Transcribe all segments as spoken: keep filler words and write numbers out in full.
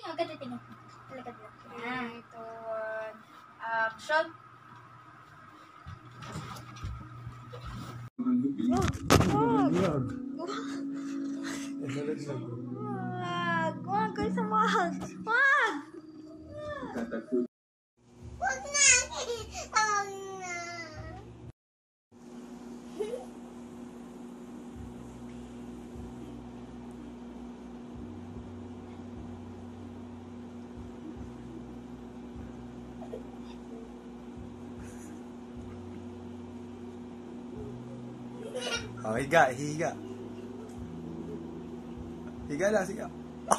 Agad na tingin. Talagad lang. three, two, one, action! Wag! Wag kayo sa wag! Wag! Wag na! Wag na! Oh, higa, higa. Higa lang, siya.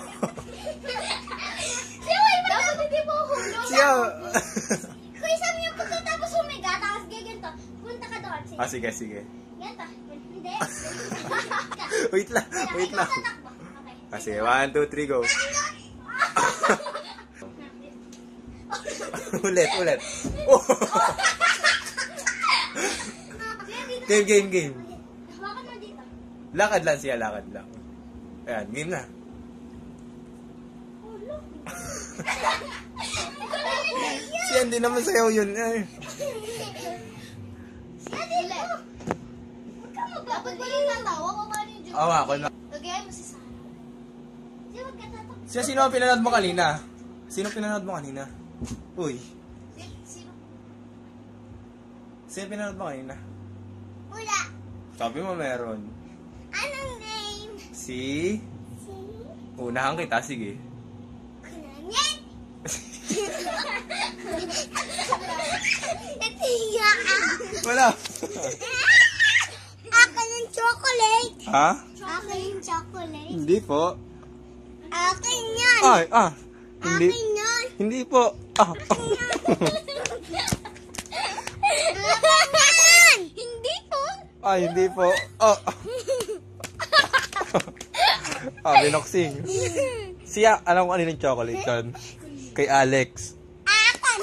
Siya, may dapat hindi mo hulog. Siya. Kung isang niyo pagkatapos humiga, tapos gaganto, punta ka doon. Sige. Ah, sige, sige. Ganto. Hindi. Wait lang, wait lang. Okay. Ah, sige, one, two, three, go. ulit, ulit. Oh. Game, game, game. Hawakan mo dito. Lakad lang siya, lakad lang. Ayan, game na. Siya, hindi naman sayaw yun. Eh. Siya, dito. Huwag ka mag- Dapat ba yung natawa ko paano yung joke? Oo, ako na. Lagayan mo si Sarah. Siya, huwag ka tatak. Siya, sino ang pinanood mo kanina? Sino pinanood mo kanina? Uy. Si- Sino? Sino pinanood mo kanina? Wala. Sabi mo meron. Anong name? Si? Si? Unahan kita, sige. Kunanyan? Itiya ka. Wala. Akin yung chocolate. Ha? Akin yung chocolate. Hindi po. Akin yan. Ay, ah. Hindi. Akin yan. Hindi po. Ah. Akin yan. Hindi po. Ay, hindi po. Oh. Ah, binoksing. Siya, alam ko ano yung chocolate yun? Kay Alex. Akin.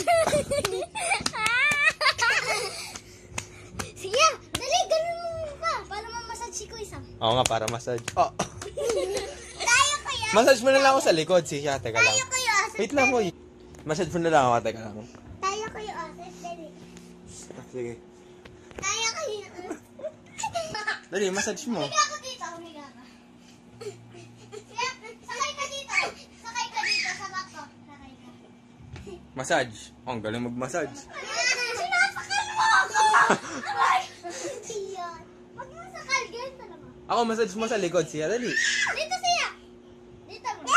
Sige, dali, ganun mo pa. Para mamasage si Kuya Sam. Oo nga, para massage. Oh. Tayo kaya. Massage mo na lang ako sa likod. Siya, teka lang. Tayo kayo, ate. Wait lang mo. Massage mo na lang ako, teka lang. Tayo kayo, ate. Dali. Ah, sige. Tayo kayo. Dali, massage mo. Humiga ako dito, humiga ka. Sige, sakay ka dito. Sakay ka dito sa bato. Sakay ka. Massage. Oh, ang galing mag-massage. Sinasakal mo ako! Aray! Yan. Huwag mo sakal, ganyan talaga. Ako, massage mo sa likod. Siya, dali. Dito siya. Dito mo.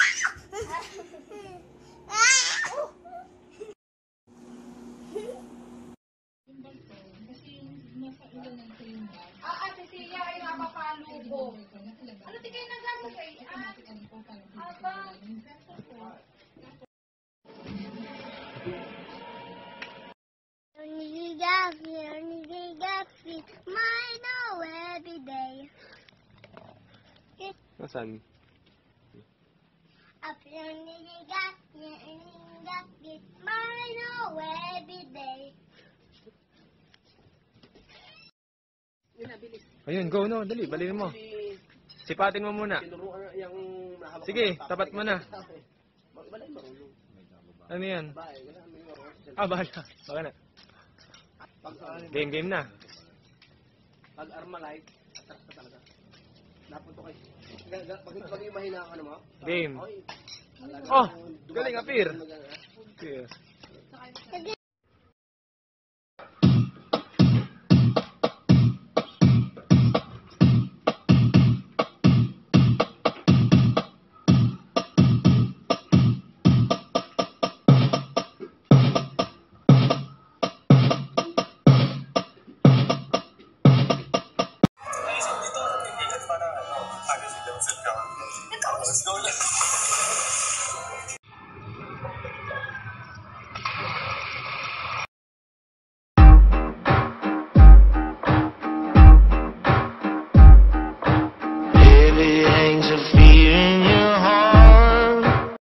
Ah, ate Sia ay napapalo ko. Ano di kayo nagano kay? Ah, aba. Onigagafi, onigagafi, my know every day. Nasaan? Up onigagafi, onigagafi, my know every day. Ayun, go no. Dali, balin mo. Sipatin mo muna. Sige, tapat mo na. Ano yan? Ah, bahala. Baka na. Game, game na. Pag Armalite, atras ka talaga. Napunto kayo. Pag, pag yung mahina ka ano mo? Game. Okay. Oh, galing appear. Okay.